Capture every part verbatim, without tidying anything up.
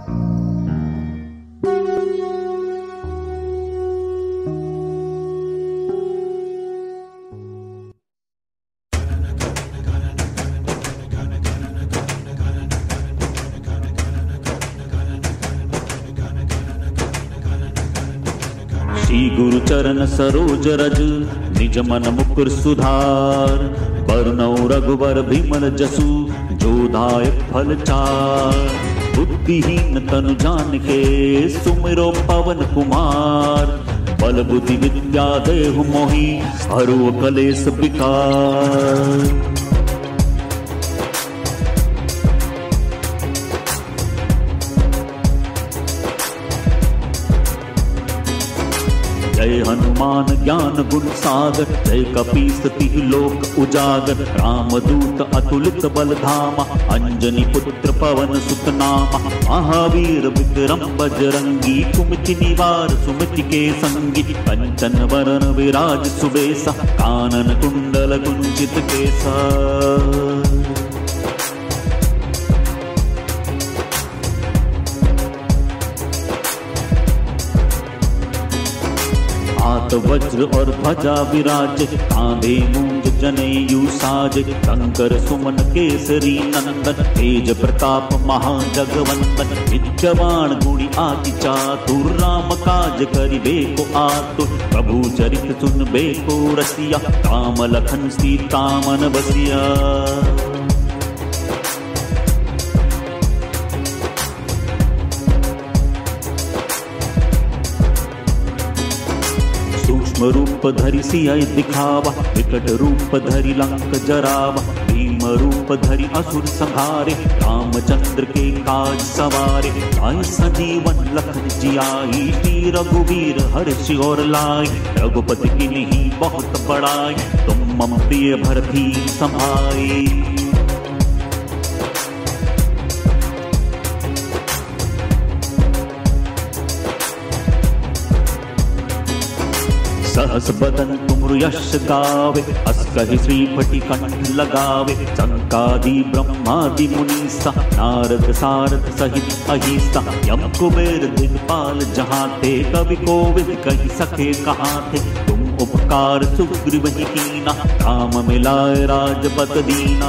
श्री गुरु चरण सरोज रज निज मन मुकुर सुधार। बरनौ रघुबर बिमल जसु जो दायक फल चार। बुद्धिहीन तनु जानिके सुमिरो पवन कुमार। बल बुद्धि विद्या देहु मोहि हरु कलेश विकार। जय हनुमान ज्ञान गुण सागर। जय कपीस तिहुँ लोक उजागर। रामदूत अतुलित बल धामा। अंजनी पुत्र पवन सुत नामा। महावीर विक्रम बजरंगी। कुमति निवार सुमति के संगी। कंचन वरण विराज सुबेसा। कानन कुंडल कुंचित केसा। हाथ वज्र और ध्वजा विराज। कांधे मूंज जनेयु साज। शंकर सुमन केसरी नंदन। तेज प्रताप महाजगवंदन। विद्यवान गुणी अति चातुर। राम काज करिबे को आतुर। प्रभु चरित सुनबे को रसिया। राम लखन सीता मन बसिया। सूक्ष्म रूप धरि सियहि दिखावा। विकट रूप धरि लंक जरावा। भीम रूप धरि असुर संहारे। रामचंद्र के काज सवारे। आई संजीवन लखन जियाई। श्री रघुवीर हर्षि और लाई। रघुपति किन्हीं बहुत बड़ाई। तुम मम प्रिय भरती समाई। सहस बदन तुम यश गावे। अस कहि श्रीफटि कंठ लगावे। संकादि ब्रह्मादि मुनीसा। नारद सारद सहित अहिसा। यम कुबेर दिगपाल जहाते। कवि कोविद कहि सके कहाते। तुम उपकार सुग्रीव ही कीना। राम मिलाए राजपद दीना।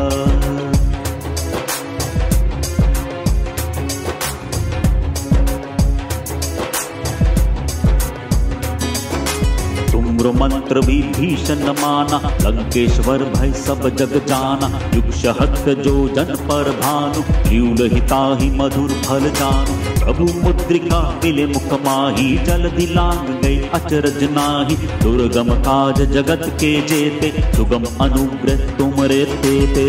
मंत्र विभीषण माना। लंकेश्वर भय सब जग जाना। युग सहस्त्र जो जन पर भानु। ल्यूल हिताहि मधुर फल जानु। प्रभु मुद्रिका मिले मुख माही। जल्दी लांग गए अचरज नाही। दुर्गम काज जगत के जेते। सुगम अनुग्रह तुमरे तेते।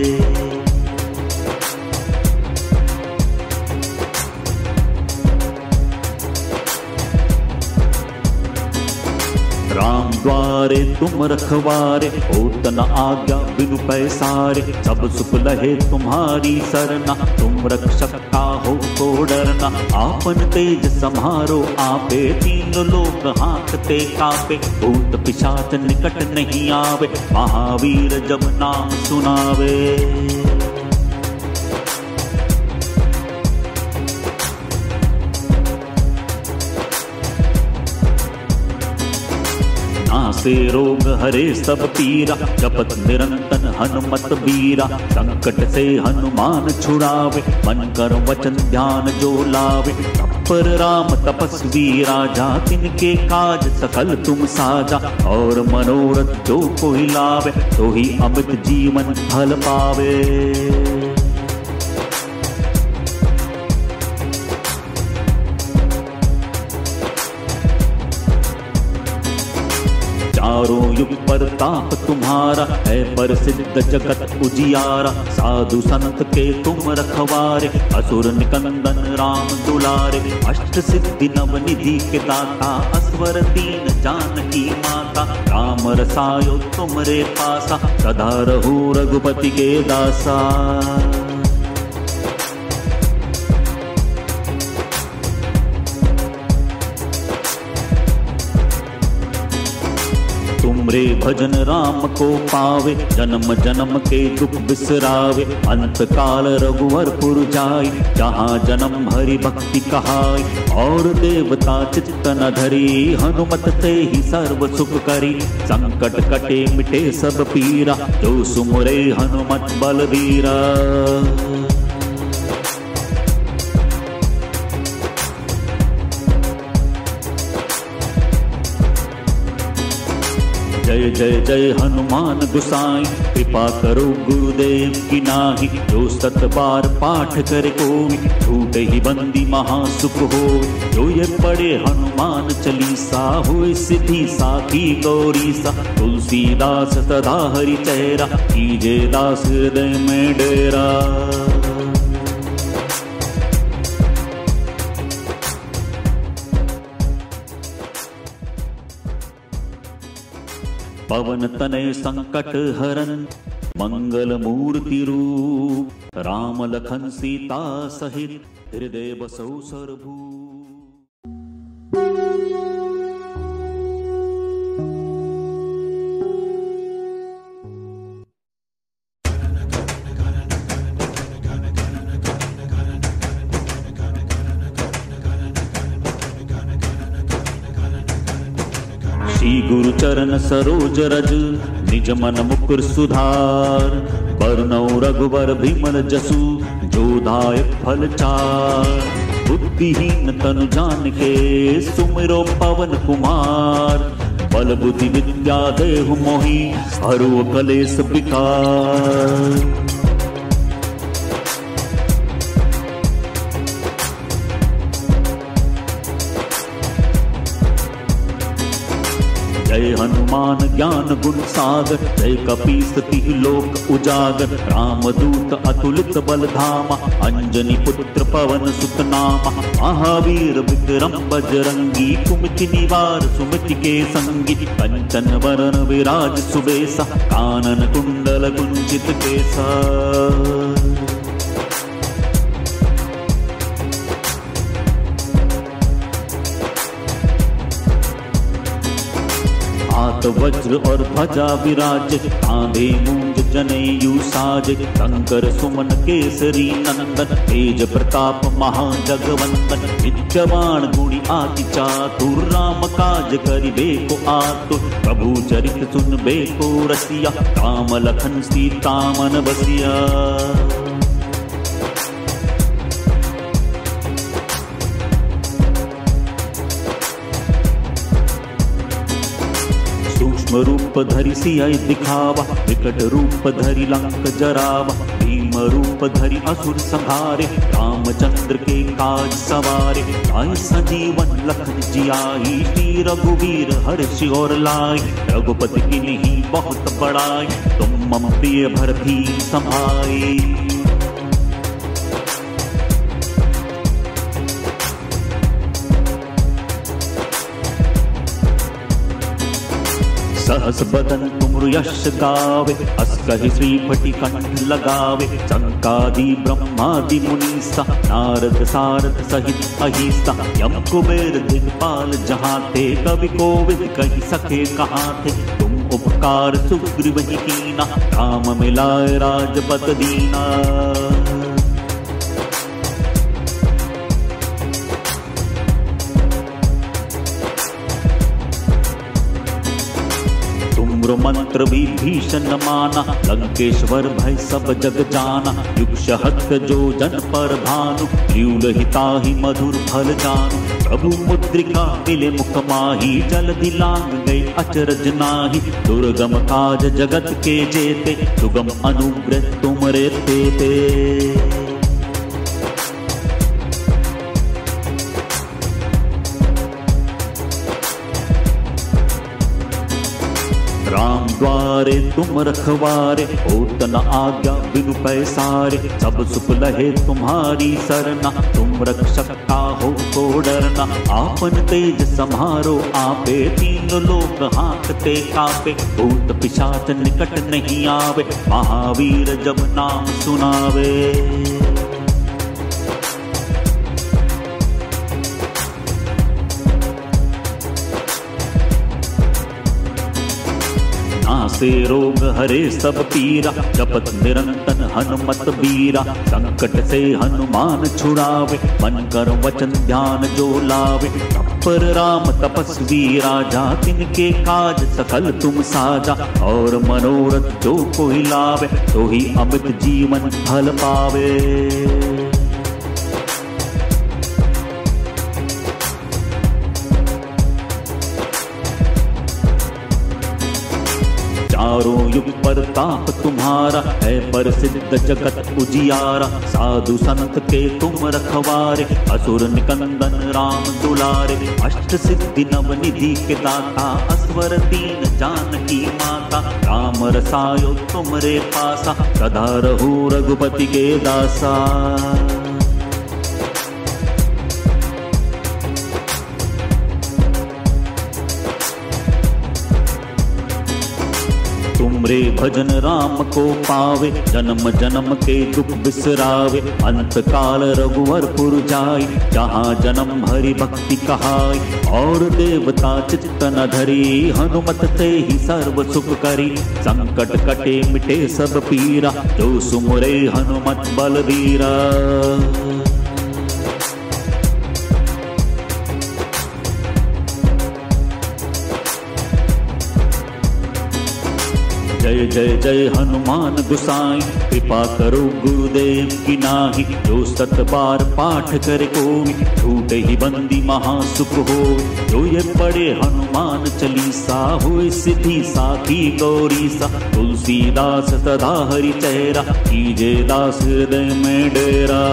राम द्वारे तुम रखवारे। होत न आज्ञा बिनु पैसारे। सब सुख लहे तुम्हारी सरना। तुम रक्षक काहू को डरना। आपन तेज सम्हारो आपे। तीन लोक हांकते कापे। भूत पिशाच निकट नहीं आवे। महावीर जब नाम सुनावे। नासे रोग हरे सब पीरा। जपत निरंतर हनुमत बीरा। संकट से हनुमान छुड़ावे। मन कर वचन ध्यान जो लावे। तत्पर राम तपस्वी राजा। तिनके काज सकल तुम साजा। और मनोरथ जो कोई लावे। तो ही अमित जीवन फल पावे। चारों युग प्रताप तुम्हारा। है प्रसिद्ध जगत उजियारा। साधु संत के तुम रखवारे। असुर निकंदन राम दुलारे। अष्ट सिद्धि नव निधि के दाता। असवर दीन जानकी माता। राम रसायो तुमरे पासा। सदा रहो रघुपति के दासा। तुम तुमरे भजन राम को पावे, जन्म जन्म के दुख बिसरावे। अंत काल रघुवरपुर जाय, जहाँ जन्म हरि भक्ति कहाय। और देवता चित्त न धरी, हनुमत ते ही सर्व सुख करी। संकट कटे मिटे सब पीरा, जो सुमुरे हनुमत बलबीरा। जय जय जय हनुमान गुसाई, कृपा करो गुरुदेव की नाही। जो सत बार पाठ करे कोई, छूटे ही बंदी महासुख हो। जो ये पढ़े हनुमान चालीसा, हुए सिद्धि साखी गौरी सा। तुलसीदास सदा हरि चेहरा, कीजे दास हृदय में डेरा। पवन तनय संकट हरन, मंगल मूर्ति रूप। राम लखन सीता सहित, हृदय बसौ सरभूप। श्री गुरु चरण सरोज रज, निज मन मुकुर सुधार। बरनौ रघुबर बिमल जसु, जो दायक फल चार। बुद्धिहीन तनु जानिके, सुमिरो पवन कुमार। बल बुद्धि विद्या देहु मोहि, हरउ कलेस विकार। जय हनुमान ज्ञान गुण सागर, जय कपीस तिहि लोक उजागर। रामदूत अतुलित बल धामा, अंजनी पुत्र पवन सुत नामा। महावीर विक्रम बजरंगी, कुमति निवार सुमति के संगी। कंचन वरन विराज सुबेसा, कानन कुंडल कुंचित केसा। हाथ वज्र और ध्वजा विराज, कांधे मूंज जनेयु साज। शंकर सुमन केसरी नंदन, तेज प्रताप महाजगवंदन। विद्यवान गुणी अति चातुर, राम काज करिबे को आतुर। प्रभु चरित सुनबे को रसिया, राम लखन सीता मन बसिया। सूक्ष्म रूप धरि सियहि दिखावा, विकट रूप धरि लंक जरावा। भीम रूप धरि असुर संहारे, रामचंद्र के काज सवारे। आई संजीवन लखन जियाई, श्री रघुवीर हर्षि और लाई। रघुपति किन्हीं बहुत बड़ाई, तुम मम प्रिय भरती समाई। सहस बदन तुम यश गावे, अस कहि श्रीपति कंठ लगावे। संकादि ब्रह्मादि मुनीसा, नारद सारद सहित अहिसा। यम कुबेर दिक्पाल जहाँ थे, कवि कोविद कहि सके कहाँ थे। तुम उपकार सुग्रीव ही कीना, राम मिलाए राजपद दीना। मंत्र विभीषण माना, लंकेश्वर भय सब जग जाना। युग सहस्त्र जो जन पर भानु, ल्यूल हिताहि मधुर फल जानु। प्रभु मुद्रिका मिले मुख माही, जल्दी लांग गई अचरज नाही। दुर्गम काज जगत के जेते, सुगम अनुग्रह तुमरे तेते। राम द्वारे तुम रखवारे, होत न आज्ञा बिनु पैसारे। सब सुख लहे तुम्हारी सरना, तुम रक्षक काहू को डरना। आपन तेज सम्हारो आपे, तीन लोक हाँकते कापे। भूत पिशाच निकट नहीं आवे, महावीर जब नाम सुनावे। नासे रोग हरे सब पीरा, जपत निरंतन हनुमत बीरा। संकट से हनुमान छुड़ावे, मन कर वचन ध्यान जो लावे। तत्पर राम तपस्वी राजा, तिनके काज सकल तुम साजा। और मनोरथ जो कोई लावे, तो ही अमित जीवन फल पावे। चारों युग प्रताप तुम्हारा, है प्रसिद्ध जगत उजियारा। साधु संत के तुम रखवारे, असुर निकंदन राम दुलारे। अष्ट सिद्धि नव निधि के दाता, असवर दीन जानकी माता। राम रसायो तुमरे पासा, सदा रहो रघुपति के दासा। तुमरे भजन राम को पावे, जन्म जन्म के दुख बिसरावे। अंत काल रघुवरपुर जाय, जहाँ जन्म हरि भक्ति कहाय। और देवता चित्त न धरी, हनुमत से ही सर्व सुख करी। संकट कटे मिटे सब पीरा, जो सुमरे हनुमत बलवीरा। जय जय जय हनुमान गुसाई, कृपा करो गुरुदेव की नाही। जो सत बार पाठ करे कोई, छूटे ही बंदी महासुख हो। जो ये पढ़े हनुमान चालीसा, होए सिद्धि साखी गौरी सा। तुलसीदास सदा हरि चेहरा, कीजे दास हृदय में डेरा।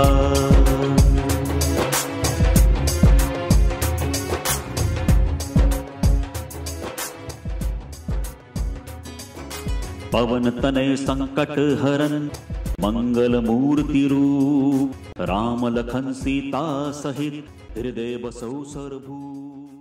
पवन तनय संकट हरन, मंगल मूर्ति रूप। राम लखन सीता सहित, हृदय बसौ सर्वभूप।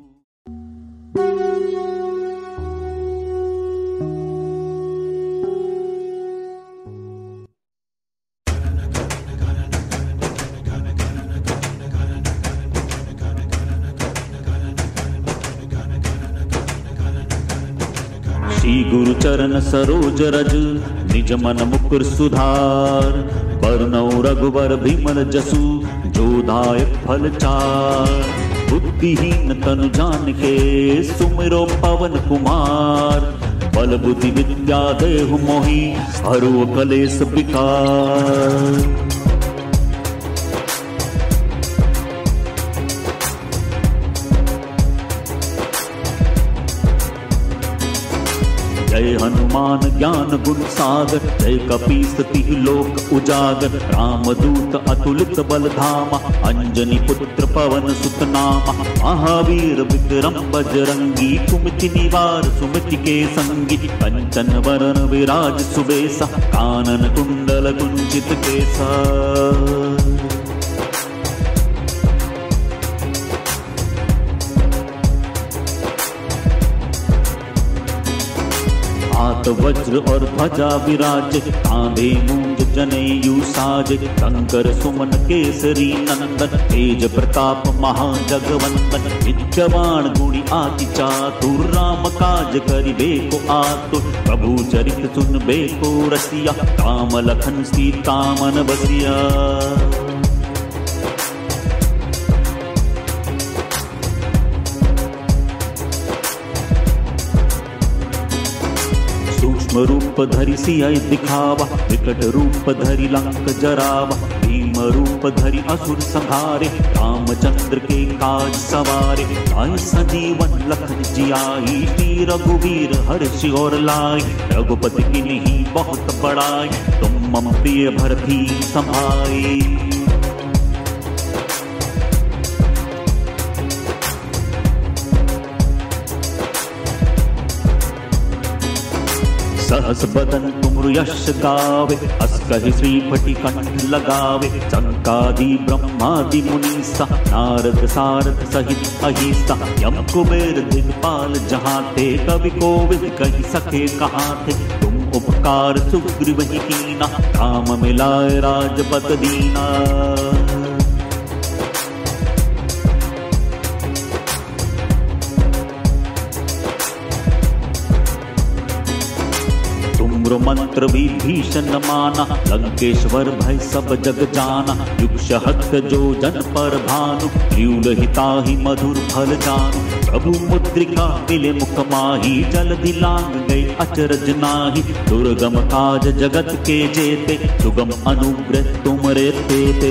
श्री गुरु चरण सरोज रज, निज मन मुकुर सुधार। बरनौ रघुवर बिमल जसु, जो दायक फल चार। बुद्धिहीन तनु जानिके, सुमिरो पवन कुमार। बल बुद्धि विद्या देहु मोहि, हरो कलेश विकार। जय हनुमान ज्ञान गुण सागर, जय कपीस तिहि लोक उजागर। रामदूत अतुलित बल धामा, अंजनी पुत्र पवन सुत नामा। महावीर विक्रम बजरंगी, कुमति निवार सुमति के संगी। कंचन वरण विराज सुबेसा, कानन कुंडल कुंचित केसा। हाथ वज्र और ध्वजा विराज, कांधे मूंज जनेयु साज। शंकर सुमन केसरी नंदन, तेज प्रताप महाजगवंदन। विद्यवान गुणी अति चातुर, राम काज करिबे को आतुर। प्रभु चरित सुनबे को रसिया, राम लखन सीता मन बसिया। रूप धरि सियाई दिखावा, विकट रूप धरि लंक जरावा। भीम रूप धरि असुर संहारे, रामचंद्र के काज सवारे। आए संजीवन लखन जियाई, श्री रघुवीर हर्षि और लाई। रघुपति किन्हीं बहुत बड़ाई, तुम मम प्रिय भरती समाई। सहस बदन तुम यश गावे, अस कहि श्रीफटि कंठ लगावे। संकादि ब्रह्मादि मुनीसा, नारद सारद सहित अहिसा। यम कुबेर दिगपाल जहाँ थे, कवि कोविद कहि सके कहाँ थे। तुम उपकार सुग्रीव ही कीना, राम मिलाए राजपद दीना। डूम्र मंत्र भी भीषण माना, लंकेश्वर भय सब जग जाना। युक्ष हत्य जो जन पर भानु, ल्यूल हिताहि मधुर फल जानु। प्रभु मुद्रिका मिले मुख माही, जल्दी लांग गए अचरज नाही। दुर्गम काज जगत के जेते, सुगम अनुग्रह तुमरे तेते।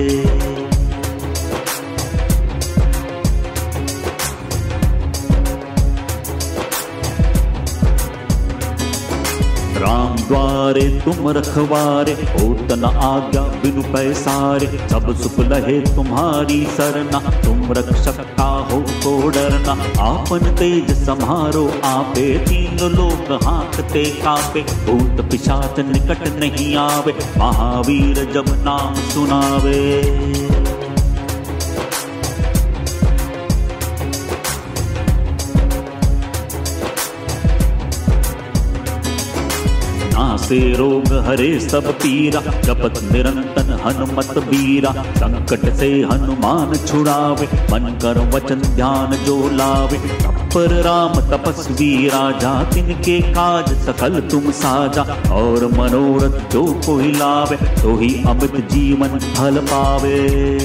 राम द्वारे तुम रखवारे, होत न आज्ञा बिनु पैसारे। सब सुख लहे तुम्हारी सरना, तुम रक्षक काहू को डरना। आपन तेज सम्हारो आपे, तीन लोक हाँकते कापे। भूत पिशाच निकट नहीं आवे, महावीर जब नाम सुनावे। से रोग हरे सब पीरा, जपत निरंतन हनुमत बीरा। संकट से हनुमान छुड़ावे, मन कर वचन ध्यान जो लावे। तत्पर राम तपस्वी राजा, तिनके काज सकल तुम साजा। और मनोरथ जो कोई लावे, तो ही अमित जीवन फल पावे।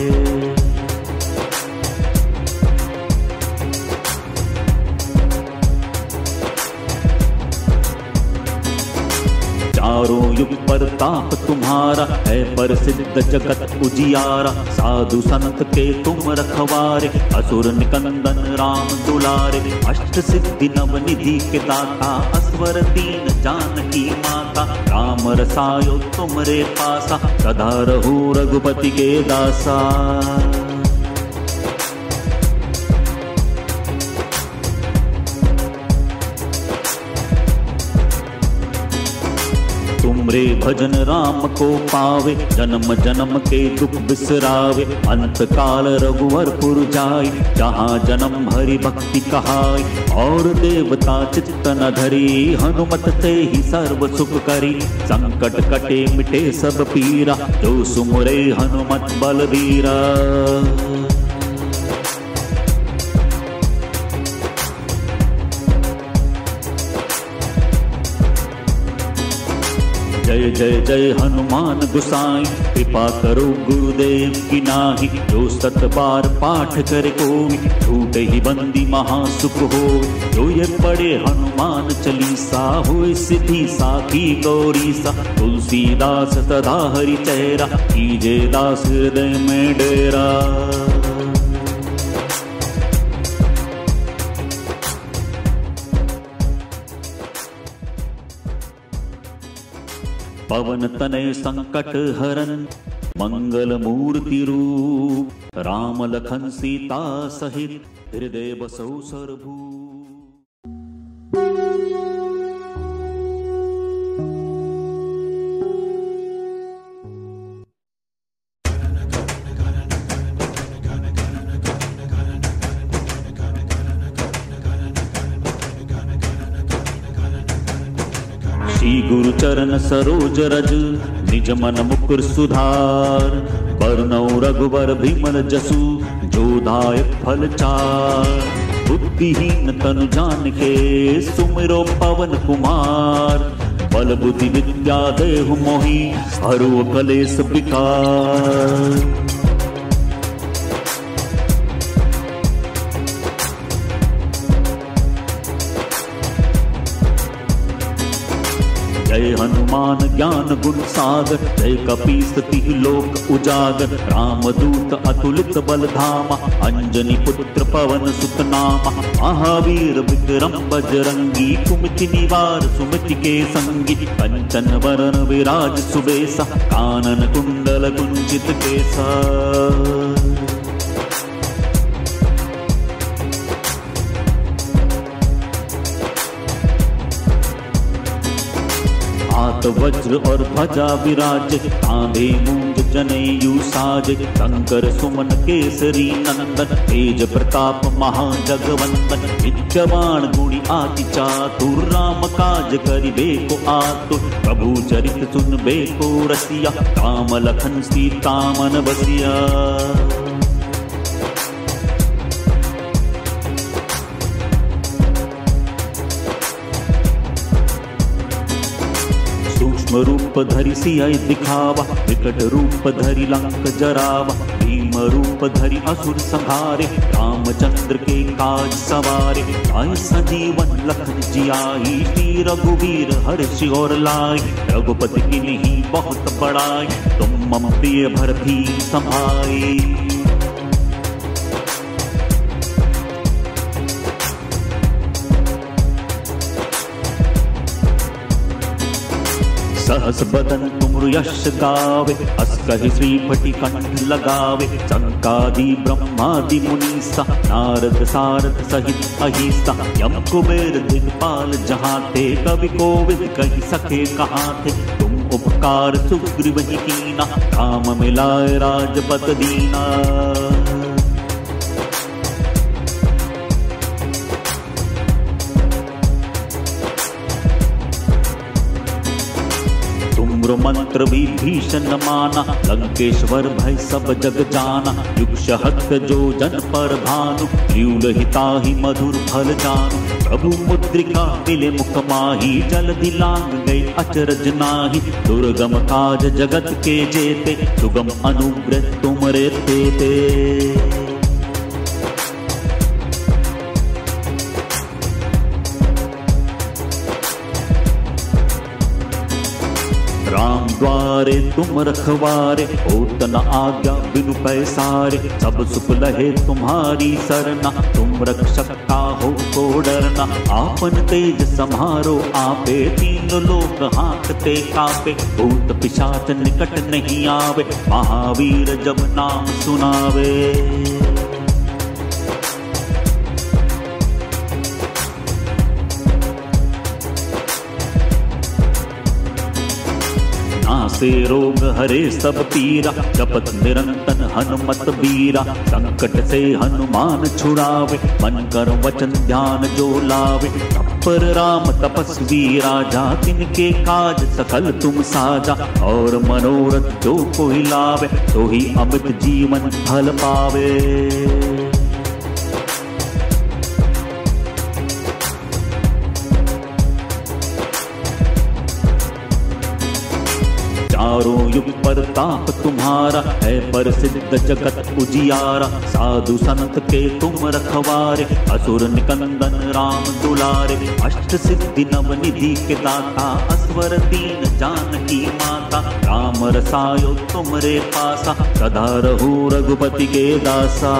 चारों युग प्रताप तुम्हारा, है प्रसिद्ध जगत उजियारा। साधु संत के तुम रखवारे, असुर निकंदन राम दुलारे। अष्ट सिद्धि नव निधि के दाता, असवर दीन जानकी माता। राम रसायो तुमरे पासा, सदा रहु रघुपति के दासा। तुमरे भजन राम को पावे, जन्म जन्म के दुख बिसरावे। अंत काल रघुवरपुर जाय, जहाँ जन्म हरि भक्ति कहाय। और देवता चित्त न धरी, हनुमत ते ही सर्व सुख करी। संकट कटे मिटे सब पीरा, जो सुमरे हनुमत बलबीरा। जय जय जय हनुमान गुसाई, कृपा करो गुरुदेव की नाही। जो सत बार पाठ करे कोई, छूटे ही बंदी महासुख हो। जो ये पढ़े हनुमान चालीसा, होए सिद्धि साखी गौरी सा। तुलसीदास सदा हरि चेहरा, कीजे दास हृदय में डेरा। पवन तनय संकट हरन, मंगल मूर्ति रूप। राम लखन सीता सहित, हृदय बसौ सरभू। श्री गुरु चरण सरोज रज, निज मन मुकुर सुधार। बरनौ रघुबर बिमल जसु, जो दायक फल चार। बुद्धिहीन तनु जानिके, सुमिरो पवन कुमार। बल बुद्धि विद्या देहु मोहि, हरो कलेश विकार। जय हनुमान ज्ञान गुण सागर, जय कपीस तिहुँ लोक उजागर। रामदूत अतुलित बल धामा, अंजनी पुत्र पवन सुत नामा। महावीर विक्रम बजरंगी, कुमति निवार सुमति के संगी। कंचन वरण विराज सुबेसा, कानन कुंडल कुंचित केसा। हाथ वज्र और ध्वजा विराज, कांधे मूंज जनेयु साज। शंकर सुमन केसरी नंदन, तेज प्रताप महाजगवंदन। विद्यवान गुणी अति चातुर, राम काज करिबे को आतुर। प्रभु चरित सुनबे को रसिया, राम लखन सीता मन बसिया। भीष्म रूप धरि सियाई दिखावा, विकट रूप धरि लंक जरावा। भीम रूप धरि असुर संहारे, रामचंद्र के काज सवारे। आए संजीवन लखन जियाई, श्री रघुवीर हर्षि और लाई। रघुपति की नहीं बहुत बड़ाई, तुम मम प्रिय भरती समाई। सहस बदन तुम यश गावे, अस कहि श्रीपति कंठ लगावे। संकादि ब्रह्मादि मुनीसा, नारद सारद सहित अहिसा। यम कुबेर दिक्पाल जहाँ थे, कवि कोविद कहि सके कहाँ थे। तुम उपकार सुग्रीव ही कीना, राम मिलाए राजपद दीना। मंत्र विभीषण माना, लंकेश्वर भय सब जग जाना। युगशहत जो जन पर भानु, ल्यूल हिताहि मधुर फल जानू। प्रभु मुद्रिका मिले मुख माही, जल्दी लांग गए अचरज नाही। दुर्गम काज जगत के जेते, सुगम अनुग्रह तुमरे तेते। राम द्वारे तुम रखवारे, होत न आज्ञा बिनु पैसारे। सब सुख लहे तुम्हारी सरना, तुम रक्षक काहू को डरना। आपन तेज सम्हारो आपे, तीन लोक हाँकते कापे। भूत पिशाच निकट नहीं आवे, महावीर जब नाम सुनावे। से रोग हरे सब पीरा, जपत निरंतन हनुमत बीरा। संकट से हनुमान छुड़ावे, मन कर वचन ध्यान जो लावे। तत्पर राम तपस्वी राजा, तिनके काज सकल तुम साजा। और मनोरथ जो कोई लावे, तो ही अमित जीवन फल पावे। चारों युग प्रताप तुम्हारा, है प्रसिद्ध जगत उजियारा। साधु संत के तुम रखवारे, असुर निकंदन राम दुलारे। अष्ट सिद्धि नव निधि के दाता, असवर दीन जानकी माता। राम रसायो तुमरे पासा, सदा रहो रघुपति के दासा।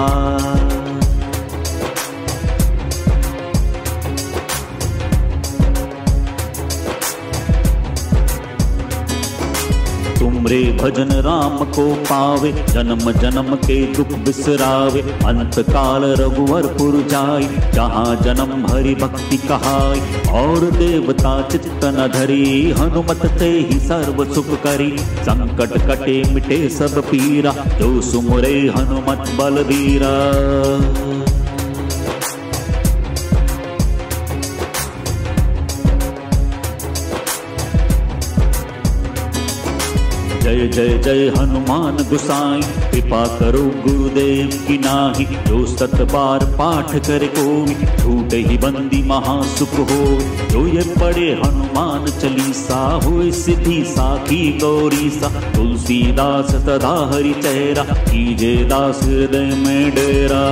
तुमरे भजन राम को पावे, जन्म जन्म के दुख बिसरावे। अंत काल रघुवर पुर जाई, जहाँ जन्म हरि भक्ति कहाई। और देवता चित्त न धरी, हनुमत ते ही सर्व सुख करी। संकट कटे मिटे सब पीरा, जो सुमरे हनुमत बलबीरा। जय जय जय हनुमान गुसाई, कृपा करो गुरुदेव की नाही। जो सत बार पाठ करे कोई, छूटे ही बंदी महासुख हो। जो ये पढ़े हनुमान चालीसा, होए सिद्धि साखी गौरी सा। तुलसीदास सदा हरि चेहरा, कीजे दास हृदय में डेरा।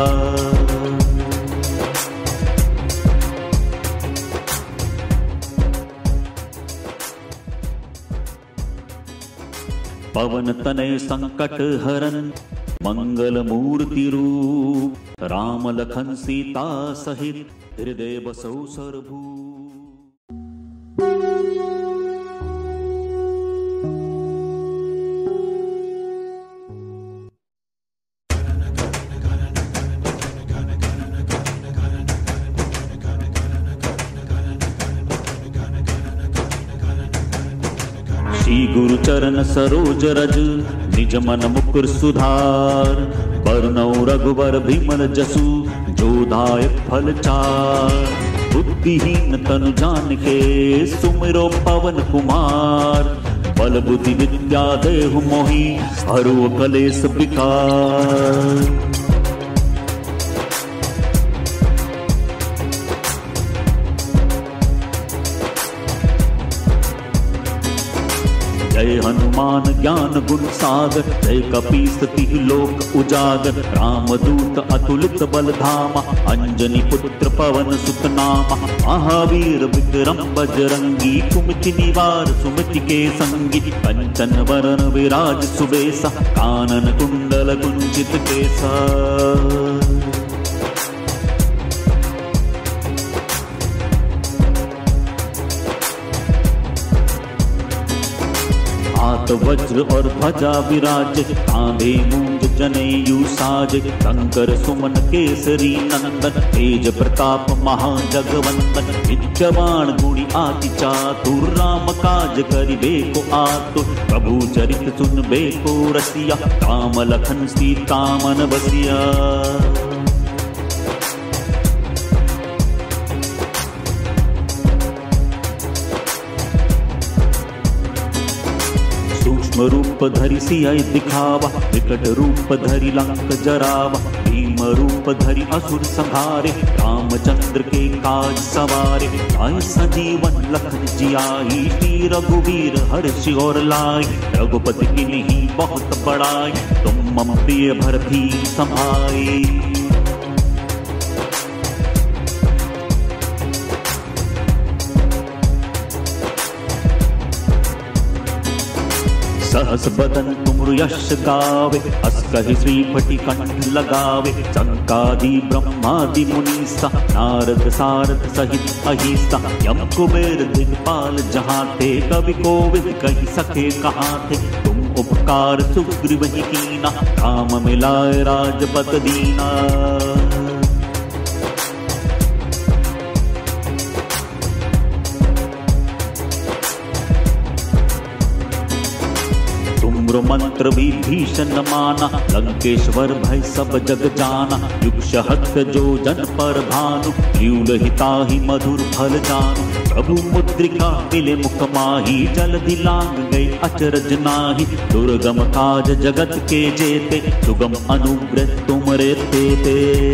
पवन तनय संकट हरन, मंगल मूर्ति रूप। राम लखन सीता सहित, हृदय बसौ सर्वभूत। श्री गुरु चरण सरोज रज, निज मन मुकुर सुधार। बरनौ रघुबर बिमल जसु, जो दायक फल चार। बुद्धिहीन तनु जानिके, सुमिरो पवन कुमार। बल बुद्धि विद्या देहु मोहि, हरो कलेस विकार। वर्तमान ज्ञान गुण सागर, जय कपीसति लोक उजागर। रामदूत अतुलित बल धामा, अंजनी पुत्र पवन सुत नामा। महावीर विक्रम बजरंगी, कुमति निवार सुमति के संगी। कंचन वरण विराज सुबेसा, कानन कुंडल कुंचित केसा। हाथ वज्र और ध्वजा विराज, कांधे मूंज जनेयु साज। शंकर सुमन केसरी नंदन, तेज प्रताप महाजगवंदन। विद्यमान गुणी आति चातुर, राम काज करिबे को आतुर। प्रभु चरित सुनबे को रसिया, राम लखन सीता मन बसिया। सूक्ष्म रूप धरि सियहि दिखावा, विकट रूप धरि लंक जरावा। भीम रूप धरि असुर संहारे, रामचंद्र के काज सवारे। आए संजीवन लखन जियाई, श्री रघुवीर हर्षि और लाई। रघुपति किन्हीं बहुत बड़ाई, तुम मम प्रिय भरती समाई। सहस बदन तुमरु यश गावे, अस कहि श्रीफटि कंठ लगावे। संकादि ब्रह्मादि मुनीसा, नारद सारद सहित अहिसा। यम कुबेर दिगपाल जहाँ थे, कवि कोविद कहि सके कहाँ थे। तुम उपकार सुग्रीव ही कीना, राम मिलाए राजपत दीना। मंत्र विभीषण माना, लंकेश्वर भय सब जग जाना। युग सहस्त्र जो जन पर भानु, ल्यूल हिताहि मधुर फल जानु। प्रभु मुद्रिका मिले मुख माही, जलधि लांग गए अचरज नाही। दुर्गम काज जगत के जेते, सुगम अनुग्रह तुमरे तेते।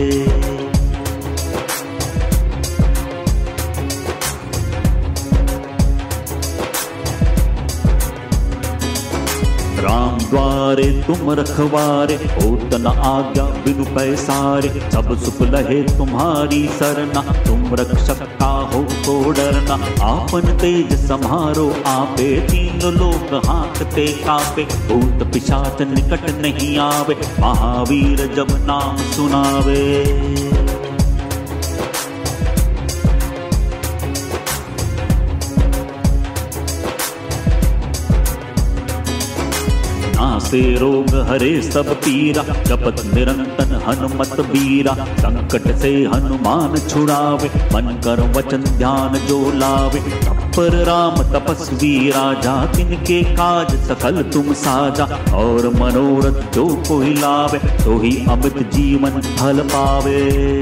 राम द्वारे तुम रखवारे, होत न आज्ञा बिनु पैसारे। सब सुख लहे तुम्हारी सरना, तुम रक्षक काहू को डरना। आपन तेज सम्हारो आपे, तीन लोक हांकते कापे। भूत पिशाच निकट नहीं आवे, महावीर जब नाम सुनावे। से रोग हरे सब पीरा, जपत निरंतन हनुमत बीरा। संकट से हनुमान छुड़ावे, मन कर वचन ध्यान जो लावे। तत्पर राम तपस्वी राजा, तिनके काज सकल तुम साजा। और मनोरथ जो कोई लावे, तो ही अमित जीवन फल पावे।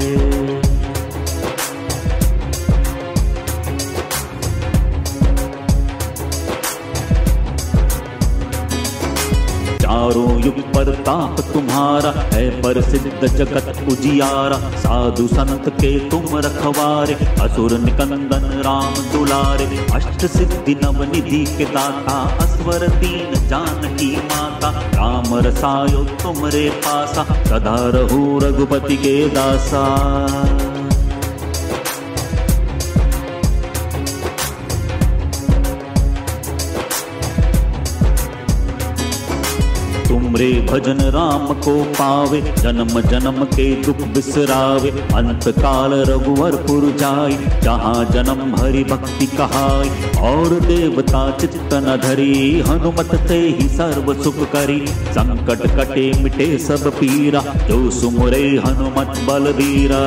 चारों युग प्रताप तुम्हारा, है प्रसिद्ध जगत उजियारा। साधु संत के तुम रखवारे, असुर निकंदन राम दुलारे। अष्ट सिद्धि नव निधि के दाता, असवर दीन जानकी माता। राम रसायो तुमरे पासा, सदा रहु रघुपति के दासा। तुमरे भजन राम को पावे, जन्म जन्म के दुख बिसरावे। अंत काल रघुवर पुर जाई, जहाँ जन्म हरि भक्ति कहाई। और देवता चित्त न धरी, हनुमत से ही सर्व सुख करी। संकट कटे मिटे सब पीरा, जो सुमरे हनुमत बलबीरा।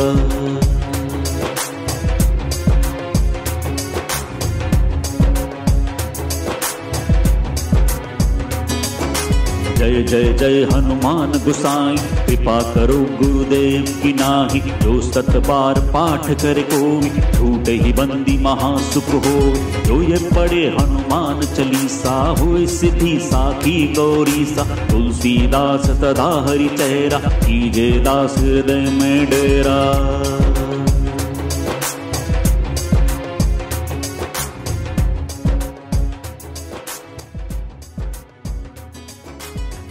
जय जय जय हनुमान गुसाई, कृपा करो गुरुदेव की नाही। जो सत बार पाठ करे कोई, छूटे ही बंदी महासुख हो। जो ये पढ़े हनुमान चालीसा, होए सिद्धि साखी गौरी सा। तुलसीदास सदा हरि चेहरा, कीजे दास हृदय में डेरा।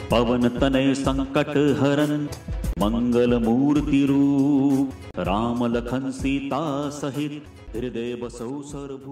पवन तनय संकट हरन मंगल मूर्ति रूप। राम लखन सीता सहित हृदय बसौ सरभू।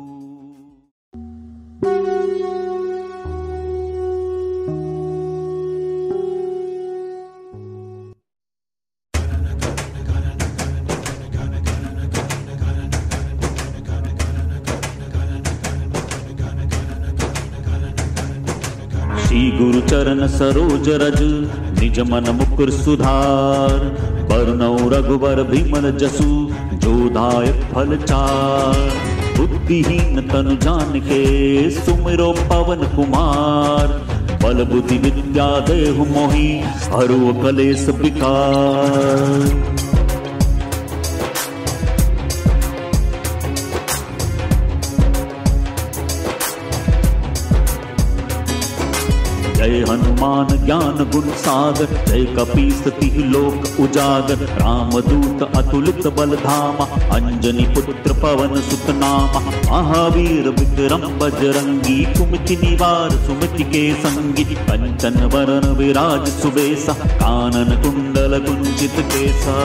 श्री गुरु चरण सरोज रज निज मन मुकुर सुधार। बरनउँ रघुबर बिमल जसु जो दायक फल चार। बुद्धिहीन तनु जानिके सुमिरो पवन कुमार। बल बुद्धि विद्या देहु मोहि हरउ कलेस विकार। जय हनुमान ज्ञान गुण सागर। जय कपीस तिहि लोक उजागर। रामदूत अतुलित बल धामा। अंजनी पुत्र पवन सुत नामा। महावीर विक्रम बजरंगी। कुमति निवार सुमति के संगी। कंचन वरण विराज सुबेसा। कानन कुंडल कुंचित केसा।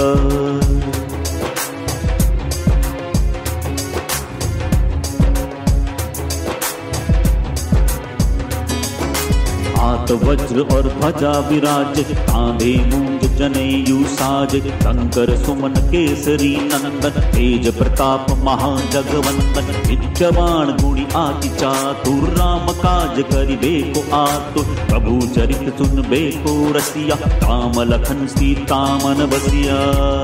हाथ वज्र और ध्वजा विराजे। कांधे मूंज जनेयु साजे। शंकर सुमन केसरी नंदन। तेज प्रताप महाजगवंदन। विद्यमान गुणी अति चातुर। राम काज करिबे को आतुर। प्रभु चरित सुनबे को रसिया। राम लखन सीता मन बसिया।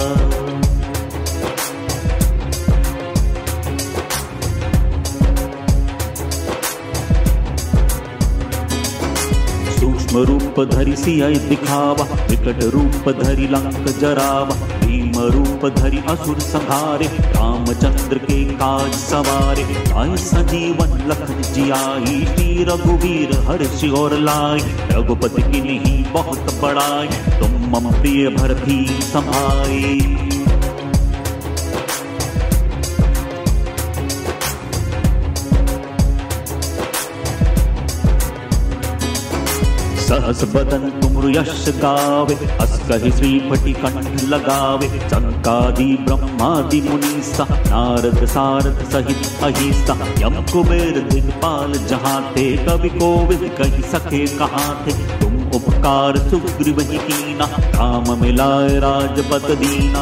सूक्ष्म रूप धरि सियहि दिखावा। विकट रूप धरि लंक जरावा। भीम रूप धरि असुर संहारे। रामचंद्र के काज सवारे। आए संजीवन लखन जियाहि। श्री रघुवीर हर्षि और लाइ। रघुपति किन्ही बहुत बड़ाई। तुम मम प्रिय भरति समाई। सहस बदन तुम यश गावे। अस कहि श्रीफटि कंठ लगावे। संकादि ब्रह्मादि मुनीसा। नारद सारद सहित अहिसा। यम कुबेर दिक्पाल जहाँ थे। कवि कोविद कहि सके कहाँ थे। तुम उपकार सुग्रीव ही कीना। राम मिलाए राजपद दीना।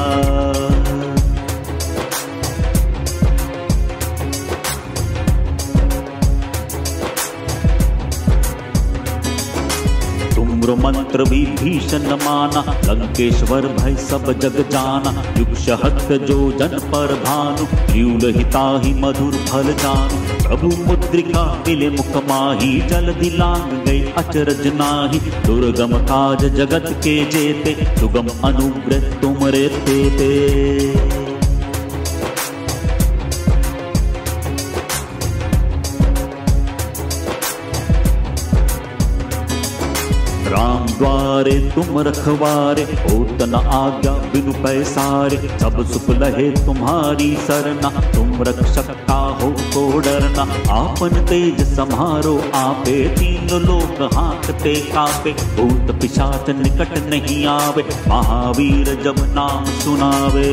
मंत्र विभीषण माना। लंकेश्वर भय सब जग जाना। युग सहस्त्र जो जन पर भानु। ल्यूल हिताहि मधुर फल जानु। प्रभु मुद्रिका मिले मुख माही। जल्दी लांग गए अचरज नाही। दुर्गम काज जगत के जेते। सुगम अनुग्रह तुमरे तेते। राम द्वारे तुम रखवारे। होत न आज्ञा बिनु पैसारे। सब सुख लहे तुम्हारी सरना। तुम रक्षक काहू को डरना। आपन तेज सम्हारो आपे। तीन लोक हांकते कापे। भूत पिशाच निकट नहीं आवे। महावीर जब नाम सुनावे।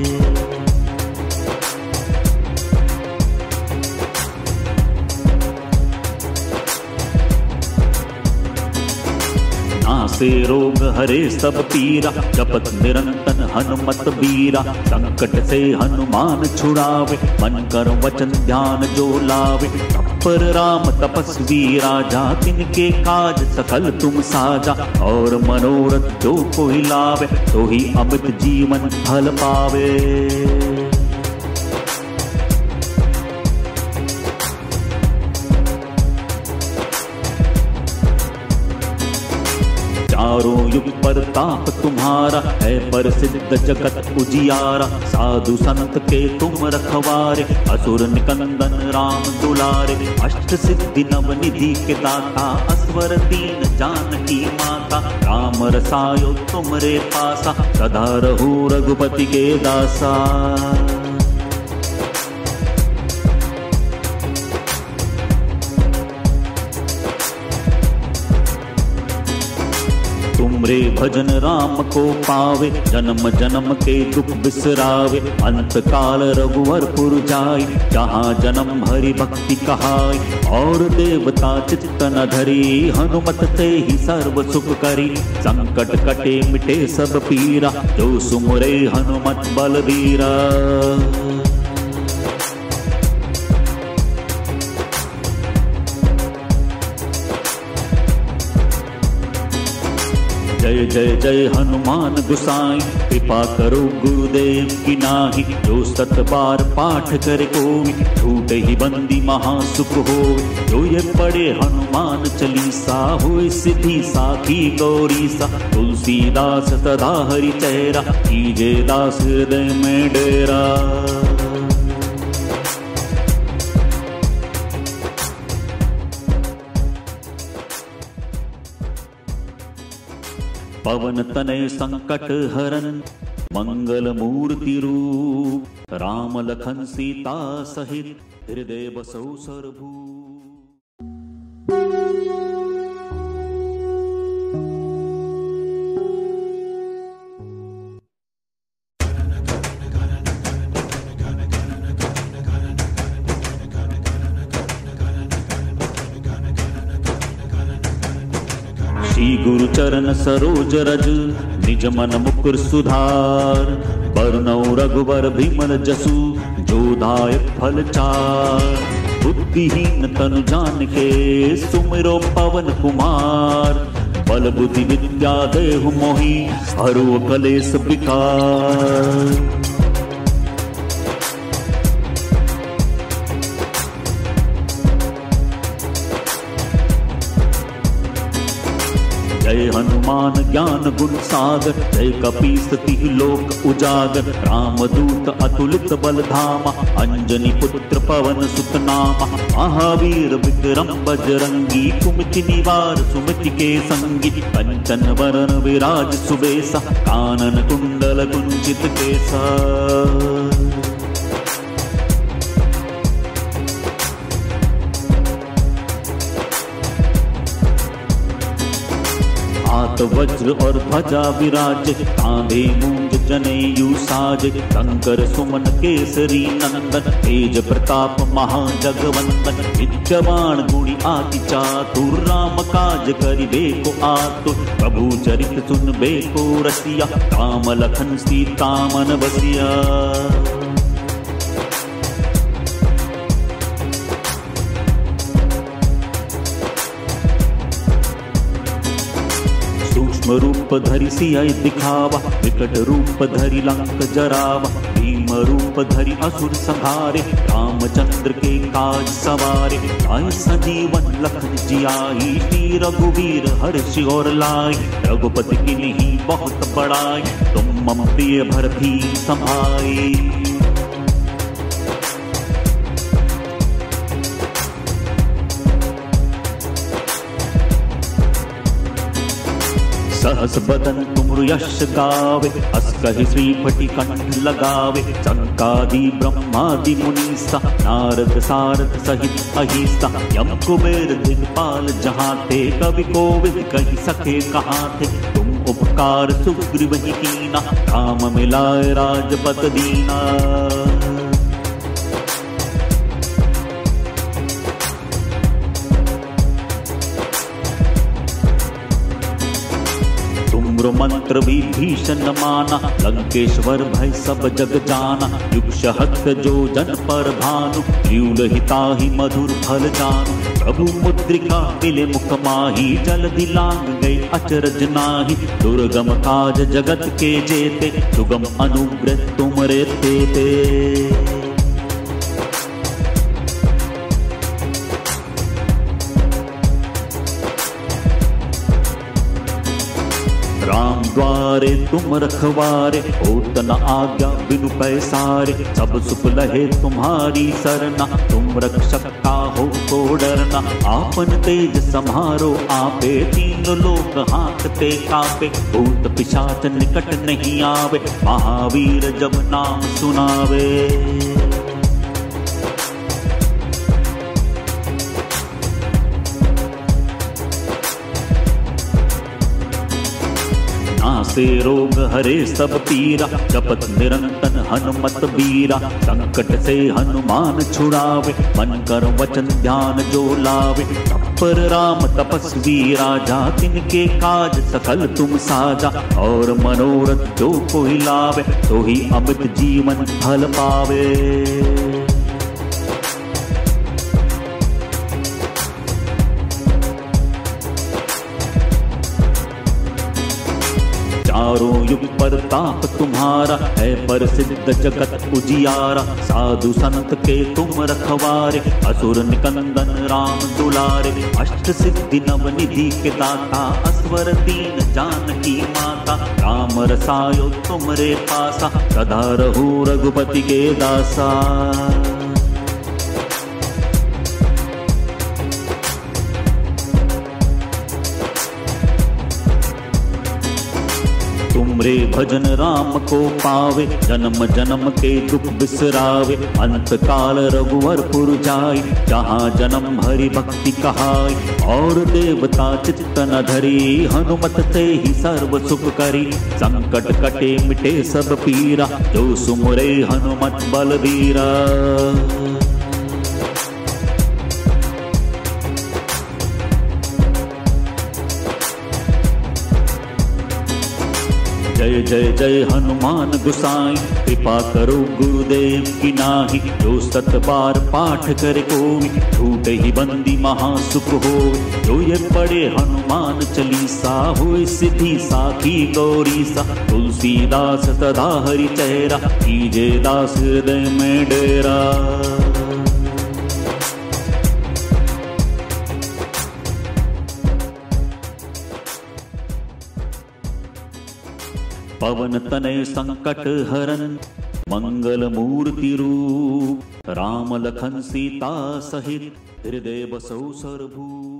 से रोग हरे सब पीरा। जपत निरंतन हनुमत बीरा। संकट से हनुमान छुड़ावे। मन कर वचन ध्यान जो लावे। तत्पर राम तपस्वी राजा। तिनके काज सकल तुम साजा। और मनोरथ जो कोई लावे। तो ही अमित जीवन फल पावे। चारों युग प्रताप तुम्हारा। है प्रसिद्ध जगत उजियारा। साधु संत के तुम रखवारे। असुर निकंदन राम दुलारे। अष्ट सिद्धि नव निधि के दाता। असवर दीन जानकी माता। राम रसायो तुमरे पासा। सदा रहु रघुपति के दासा। तुमरे भजन राम को पावे, जन्म जन्म के दुख बिसरावे। अंत काल रघुवरपुर जाय, जहाँ जन्म हरि भक्ति कहाय। और देवता चित्त न धरी, हनुमत ते ही सर्व सुख करी। संकट कटे मिटे सब पीरा, जो सुमरे हनुमत बलबीरा। जय जय जय हनुमान गुसाई, कृपा करो गुरुदेव की नाही। जो सत बार पाठ करे कोई, छूटे ही बंदी महासुख होय। जो ये पढ़े हनुमान चालीसा, होय सिद्धि साखी गौरी सा। तुलसीदास सदा हरि चेहरा, कीजे दास हृदय में डेरा। पवन तनय संकट हरन, मंगल मूर्ति रूप। राम लखन सीता सहित, हृदय बसौ सरभू। श्री गुरु चरण सरोज रज, निज मन मुकुर सुधार। बरनौ रघुबर बिमल जसु, जो दायक फल चार। बुद्धिहीन तनु जानिके, सुमिरो पवन कुमार। बल बुद्धि विद्या देहु मोहि, हरो कलेश विकार। जय हनुमान ज्ञान गुण सागर, जय कपीस तिहुँ लोक उजागर। रामदूत अतुलित बल धामा, अंजनी पुत्र पवन सुत नामा। महावीर विक्रम बजरंगी, कुमति निवार सुमति के संगी। कंचन वरन विराज सुबेसा, कानन कुंडल कुंचित केसा। हाथ वज्र और ध्वजा विराज, कांधे मूंज जनेयु साज। शंकर सुमन केसरी नंदन, तेज प्रताप महाजगवंदन। विद्यमान गुणी अति चातुर, राम काज करिबे को आतुर। प्रभु चरित सुनबे को रसिया, राम लखन सीता मन बसिया। सूक्ष्म रूप धरि सियहि दिखावा, विकट रूप धरि लंक जरावा। भीम रूप धरि असुर संहारे, रामचंद्र के काज सवारे। लाए संजीवन लखन जियाई, श्री रघुवीर हर्षि और लाए। रघुपति किन्हीं बहुत बड़ाई, तुम मम प्रिय भरती समाई। सहस बदन तुमरु यश गावे, अस कहि श्रीपति कंठ लगावे। संकादि ब्रह्मादि मुनीसा, नारद सारद सहित अहिसा। यम कुबेर दिगपाल जहाँ थे, कवि कोविद कहि सके कहाँ थे। तुम उपकार सुग्रीव ही कीना, राम मिलाए राजपद दीना। मंत्र विभीषण माना, लंकेश्वर भय सब जग जाना। युग सहस्त्र जो जन पर भानु, ल्यूल हिताहि मधुर फल जानु। प्रभु मुद्रिका मिले मुख माही, जल्दी लांग गए अचरज नाही। दुर्गम काज जगत के जेते, सुगम अनुग्रह तुमरे तेते। राम द्वारे तुम रखवारे, होत न आज्ञा बिनु पैसारे। सब सुख लहे तुम्हारी सरना, तुम रक्षक काहू को डरना। आपन तेज सम्हारो आपे, तीन लोक हांकते कापे। भूत पिशाच निकट नहीं आवे, महावीर जब नाम सुनावे। नासे रोग हरे सब पीरा, जपत निरंतन हनुमत बीरा। संकट से हनुमान छुड़ावे, मन कर वचन ध्यान जो लावे। तत्पर राम तपस्वी राजा, तिनके काज सकल तुम साजा। और मनोरथ जो कोई लावे, तो ही अमित जीवन फल पावे। चारों युग प्रताप तुम्हारा, है प्रसिद्ध जगत उजियारा। साधु संत के तुम रखवारे, असुर निकंदन राम दुलारे। अष्ट सिद्धि नव निधि के दाता, असवर दीन जानकी माता। राम रसायो तुमरे पासा, सदा रहु रघुपति के दासा। तुमरे भजन राम को पावे, जन्म जन्म के दुख बिसरावे। अंत काल रघुवर पुर जाय, जहाँ जन्म हरि भक्ति कहाय। और देवता चित्त न धरी, हनुमत से ही सर्व सुख करी। संकट कटे मिटे सब पीरा, जो सुमरे हनुमत बलबीरा। जय जय जय हनुमान गुसाई, कृपा करो गुरुदेव की नाही। जो सत बार पाठ करे कोई, छूटे ही बंदी महासुख हो। जो ये पढ़े हनुमान चालीसा, होए सिद्धि साखी गौरी सा। तुलसीदास सदा हरि चेहरा, कीजे दास हृदय में डेरा। पवन तनय संकट हरन, मंगल मूर्ति रूप। राम लखन सीता सहित, हृदय बसौ सर्वभूत।